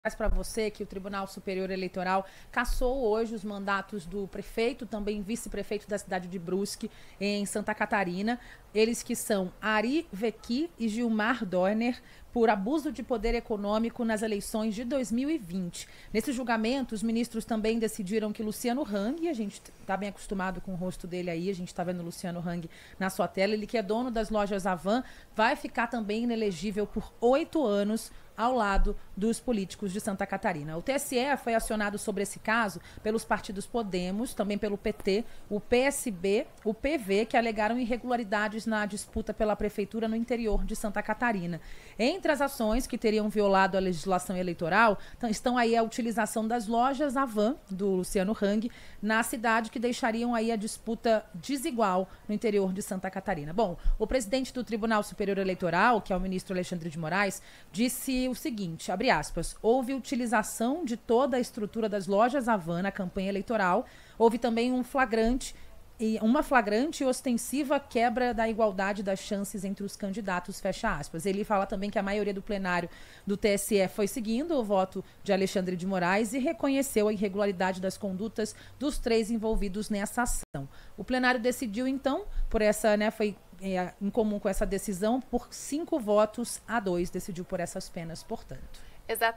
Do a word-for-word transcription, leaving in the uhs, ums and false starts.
Para você que o Tribunal Superior Eleitoral cassou hoje os mandatos do prefeito, também vice-prefeito da cidade de Brusque, em Santa Catarina. Eles que são Ari Vecchi e Gilmar Dorner, por abuso de poder econômico nas eleições de dois mil e vinte. Nesse julgamento, os ministros também decidiram que Luciano Hang, a gente está bem acostumado com o rosto dele aí, a gente está vendo o Luciano Hang na sua tela, ele que é dono das lojas Avan, vai ficar também inelegível por oito anos ao lado dos políticos de Santa Catarina. O T S E foi acionado sobre esse caso pelos partidos Podemos, também pelo P T, o P S B, o P V, que alegaram irregularidades na disputa pela prefeitura no interior de Santa Catarina. Entre as ações que teriam violado a legislação eleitoral, estão aí a utilização das lojas Avan, do Luciano Hang, na cidade, que deixariam aí a disputa desigual no interior de Santa Catarina. Bom, o presidente do Tribunal Superior Eleitoral, que é o ministro Alexandre de Moraes, disse o seguinte, abre aspas, houve utilização de toda a estrutura das lojas Avan na campanha eleitoral, houve também um flagrante e uma flagrante e ostensiva quebra da igualdade das chances entre os candidatos, fecha aspas. Ele fala também que a maioria do plenário do T S E foi seguindo o voto de Alexandre de Moraes e reconheceu a irregularidade das condutas dos três envolvidos nessa ação. O plenário decidiu, então, por essa, né, foi é, em comum com essa decisão, por cinco votos a dois, decidiu por essas penas, portanto. Exato.